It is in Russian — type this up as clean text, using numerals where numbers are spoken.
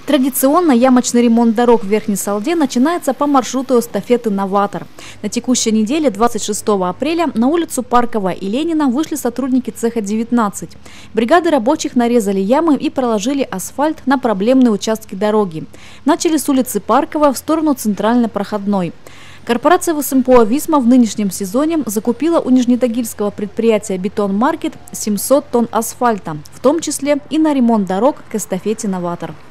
Традиционно ямочный ремонт дорог в Верхней Салде начинается по маршруту эстафеты «Новатор». На текущей неделе, 26 апреля, на улицу Парковая и Ленина вышли сотрудники цеха 19. Бригады рабочих нарезали ямы и проложили асфальт на проблемные участки дороги. Начали с улицы Парковая в сторону центральной проходной. Корпорация ВСМПО «Висма» в нынешнем сезоне закупила у нижнетагильского предприятия «Бетон Маркет» 700 тонн асфальта, в том числе и на ремонт дорог к эстафете «Новатор».